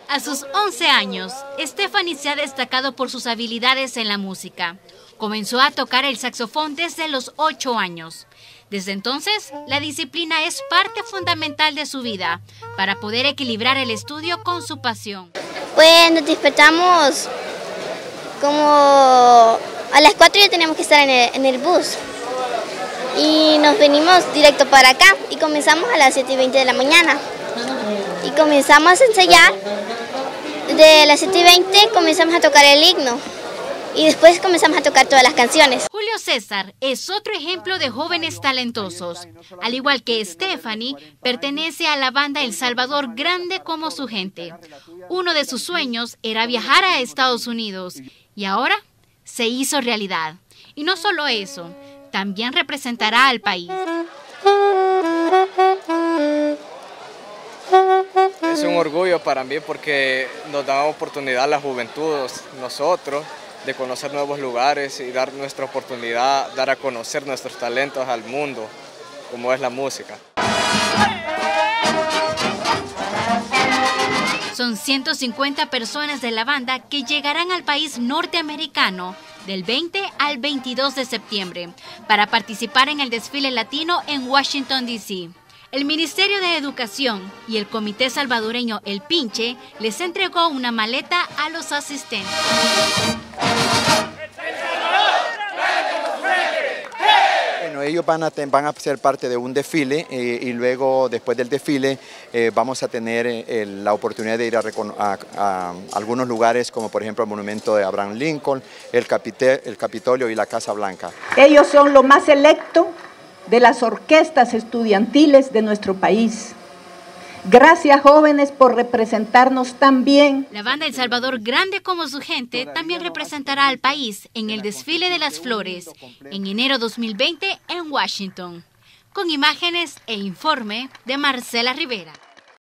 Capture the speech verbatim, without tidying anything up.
A sus once años, Stephanie se ha destacado por sus habilidades en la música. Comenzó a tocar el saxofón desde los ocho años. Desde entonces, la disciplina es parte fundamental de su vida para poder equilibrar el estudio con su pasión. Pues nos despertamos como a las cuatro ya teníamos que estar en el, en el bus. Y nos venimos directo para acá y comenzamos a las siete y veinte de la mañana. Y comenzamos a ensayar. De las siete y veinte comenzamos a tocar el himno. Y después comenzamos a tocar todas las canciones. Julio César es otro ejemplo de jóvenes talentosos. Al igual que Stephanie, pertenece a la banda El Salvador Grande como su gente. Uno de sus sueños era viajar a Estados Unidos y ahora se hizo realidad. Y no solo eso, también representará al país. Es un orgullo para mí porque nos da oportunidad a la juventud, nosotros, de conocer nuevos lugares y dar nuestra oportunidad, dar a conocer nuestros talentos al mundo, como es la música. Son ciento cincuenta personas de la banda que llegarán al país norteamericano del veinte al veintidós de septiembre para participar en el desfile latino en Washington, D C El Ministerio de Educación y el Comité Salvadoreño El Pinche les entregó una maleta a los asistentes. Bueno, ellos van a, van a ser parte de un desfile eh, y luego después del desfile eh, vamos a tener eh, la oportunidad de ir a, a, a algunos lugares como por ejemplo el monumento de Abraham Lincoln, el, Capite, el Capitolio y la Casa Blanca. Ellos son lo más selecto de las orquestas estudiantiles de nuestro país. Gracias, jóvenes, por representarnos tan bien. La banda El Salvador Grande como su gente también representará al país en el desfile de las flores en enero dos mil veinte en Washington. Con imágenes e informe de Marcela Rivera.